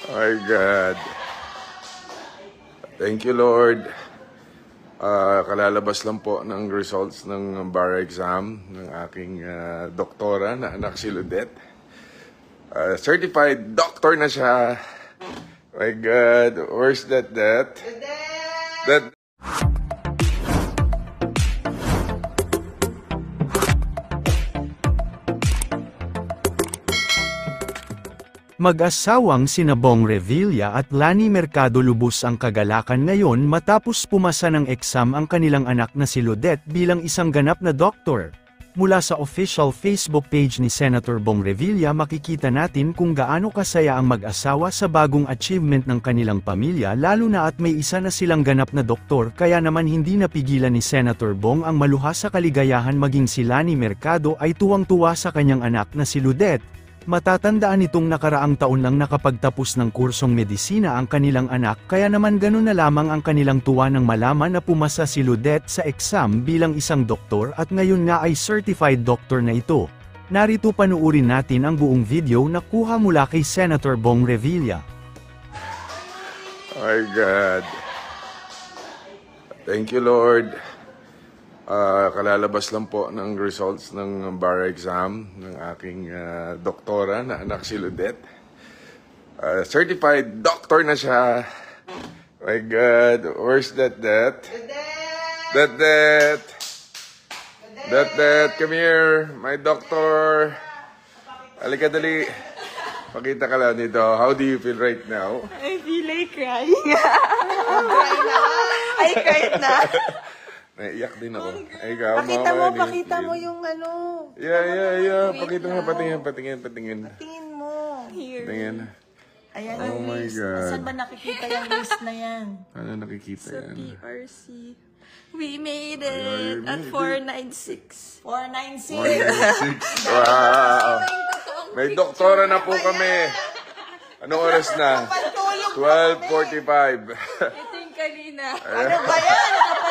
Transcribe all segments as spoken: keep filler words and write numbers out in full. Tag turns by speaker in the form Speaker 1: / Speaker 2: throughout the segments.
Speaker 1: My God. Thank you, Lord. Uh, kalalabas lang po ng results ng bar exam ng aking uh, doktora na anak si Ludet. Uh, certified doctor na siya. My God. Where's that, that? That.
Speaker 2: Mag-asawang sina Bong Revilla at Lani Mercado lubos ang kagalakan ngayon matapos pumasa ng exam ang kanilang anak na si Ludet bilang isang ganap na doktor. Mula sa official Facebook page ni Senator Bong Revilla makikita natin kung gaano kasaya ang mag-asawa sa bagong achievement ng kanilang pamilya lalo na at may isa na silang ganap na doktor kaya naman hindi napigilan ni Senator Bong ang maluha sa kaligayahan maging si Lani Mercado ay tuwang-tuwa sa kanyang anak na si Ludet. Matatandaan nitong nakaraang taon lang nakapagtapos ng kursong medisina ang kanilang anak kaya naman ganun na lamang ang kanilang tuwa nang malaman na pumasa si Ludet sa exam bilang isang doktor at ngayon nga ay certified doctor na ito. Narito panuurin natin ang buong video na kuha mula kay Senator Bong Revilla.
Speaker 1: My God. Thank you, Lord. Uh, kalalabas lang po ng results ng bar exam ng aking uh, doktora na anak si Ludet. Uh, certified doctor na siya. My God. Where's that, that? That, that? That, that? Come here. My doctor. Halika dali. Pakita ka lang dito. How do you feel right now?
Speaker 3: I feel like crying. Cry na. I cried na.
Speaker 1: Naiiyak din ako. Ay, ikaw,
Speaker 3: Pakita mo,
Speaker 1: mama,
Speaker 3: pakita
Speaker 1: yun.
Speaker 3: mo yung ano.
Speaker 1: Yeah, yeah, yeah. Pakita mo, patingin, patingin, patingin.
Speaker 3: Tingin mo. Here.
Speaker 1: Patingin.
Speaker 3: Ayan
Speaker 1: Oh
Speaker 3: yung
Speaker 1: my
Speaker 3: list.
Speaker 1: God.
Speaker 3: Saan ba nakikita yung list na yan?
Speaker 1: Ano nakikita
Speaker 4: Sa
Speaker 1: yan?
Speaker 4: P R C. We made
Speaker 1: Ay,
Speaker 4: it
Speaker 1: ay,
Speaker 4: at
Speaker 1: made
Speaker 4: four ninety-six.
Speaker 3: four nine six.
Speaker 1: one six. Wow! May doktora na po kami. Anong oras na? twelve forty-five.
Speaker 4: Ito yung kanina.
Speaker 3: Ano ba yan?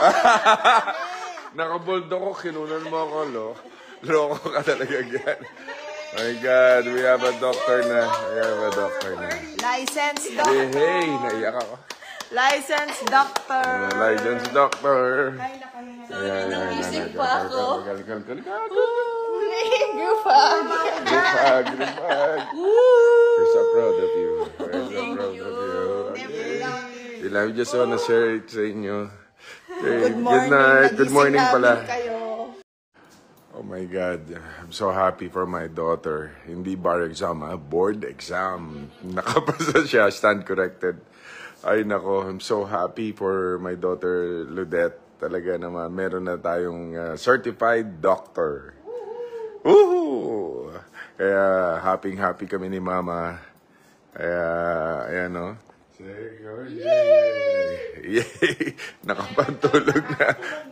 Speaker 1: Nakaboldo ko, kinunan mo ako, lo. Loko ka talaga yan. My God, we have a doctor na. We have a doctor na.
Speaker 3: Licensed
Speaker 1: Hey,
Speaker 3: doctor.
Speaker 1: hey, naiyak ako.
Speaker 3: Licensed doctor.
Speaker 1: License doctor.
Speaker 4: Sorry, nagising pa ako.
Speaker 1: Galikal, galikal.
Speaker 4: Gupag.
Speaker 1: Gripag, gripag. We're so proud of you. We're so proud of you. Okay. I just wanna share it sa inyo. Okay.
Speaker 3: Good morning.
Speaker 1: Good night. Good morning
Speaker 3: Nagising
Speaker 1: pala.
Speaker 3: namin kayo.
Speaker 1: Oh my God. I'm so happy for my daughter. Hindi bar exam, ha? Board exam. Nakapasa siya. Stand corrected. Ay nako, I'm so happy for my daughter Ludet. Talaga naman, meron na tayong uh, certified doctor. Woohoo! Kaya happy happy kami ni Mama. Kaya, ayan no. Yay! Yay! Nakapantulog na.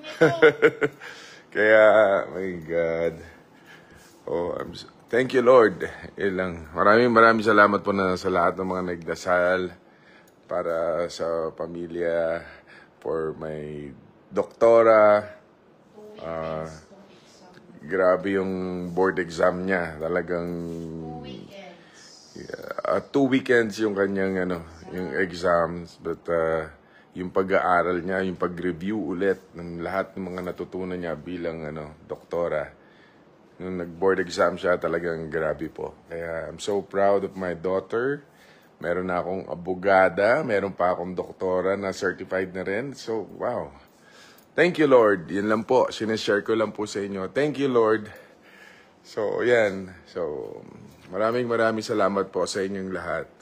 Speaker 1: Kaya, my God. Oh, I'm so, thank you, Lord. Ilang. Maraming maraming salamat po na sa lahat ng mga nagdasal para sa pamilya, for my doktora. Uh, grabe yung board exam niya. Talagang uh, two weekends yung kanyang ano, yung exams, but uh, yung pag-aaral niya, yung pag-review ulit ng lahat ng mga natutunan niya bilang ano, doktora. Nung nag-board exam siya, talagang grabe po. Kaya I'm so proud of my daughter. Meron na akong abogada, meron pa akong doktora na certified na rin. So, wow. Thank you, Lord. Yan lang po. Sineshare ko lang po sa inyo. Thank you, Lord. So, yan. So, maraming maraming salamat po sa inyong lahat.